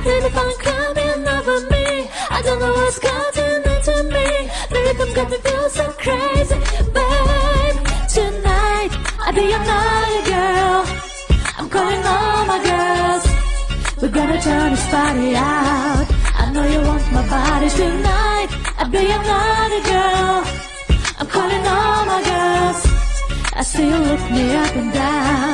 Baby, fun coming over me. I don't know what's gotten into me. The rhythm got me feel so crazy. Babe, tonight I'll be your naughty girl. I'm calling all my girls. We're gonna turn this party out. I know you want my body tonight. I'll be your naughty girl. I'm calling all my girls. I see you look me up and down.